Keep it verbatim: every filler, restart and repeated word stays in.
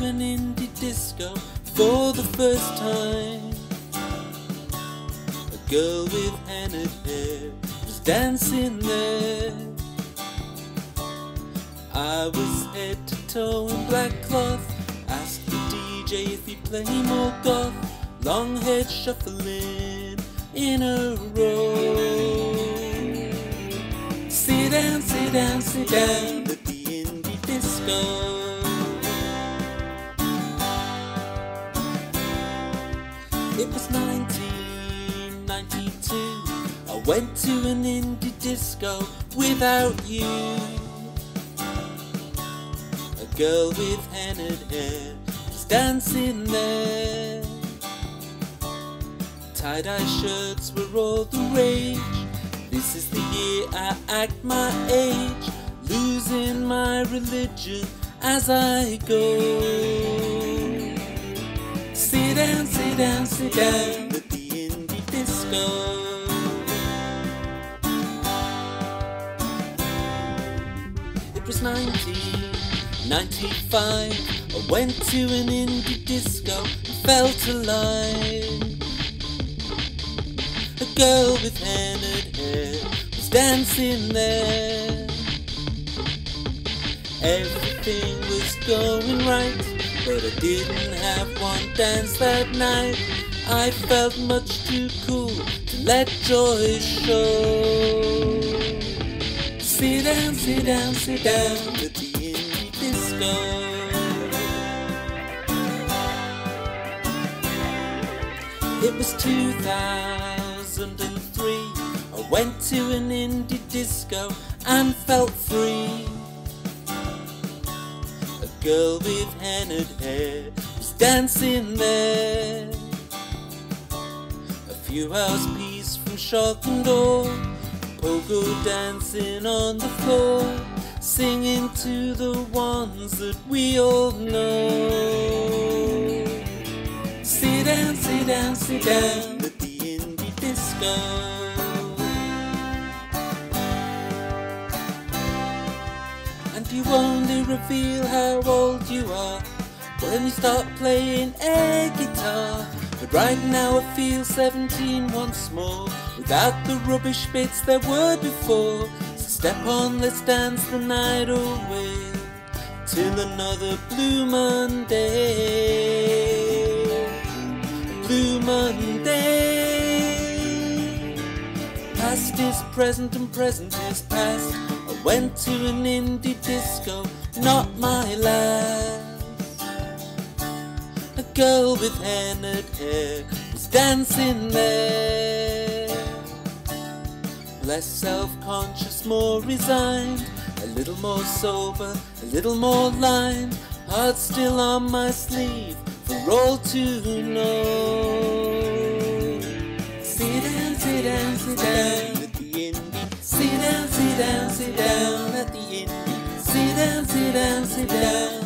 an indie disco for the first time. A girl with hennaed hair was dancing there. I was head to toe in black cloth, asked the D J if he'd play more goth. Long head shuffling in a row. Sit down, sit down, sit down at the indie disco. It was nineteen ninety-two. I went to an indie disco without you. A girl with hennaed hair was dancing there. Tie-dye shirts were all the rage. This is the year I act my age, losing my religion as I go. Sit down, sit down, sit down at the indie disco. It was nineteen ninety-five. I went to an indie disco and felt alive. A girl with hennaed hair was dancing there. Everything was going right, but I didn't have one dance that night. I felt much too cool to let joy show. Sit down, sit down, sit down at the indie disco. It was two thousand three. I went to an indie disco and felt free. A girl with hennaed hair was dancing there. A few house peas from shock and awe, pogo dancing on the floor, singing to the ones that we all know. Sit down, sit down, sit down at the indie disco. And you only reveal how old you are when you start playing air guitar. But right now I feel seventeen once more, without the rubbish bits there were before. So step on, let's dance the night away till another blue Monday. Blue Monday. Past is present and present is past. I went to an indie disco, not my last. A girl with hennaed hair was dancing there. Less self-conscious, more resigned, a little more sober, a little more lined, heart still on my sleeve for all to know. Sit down, sit down, sit down at the indie. Sit down, sit down, sit down at the indie. Sit down, sit down, sit down.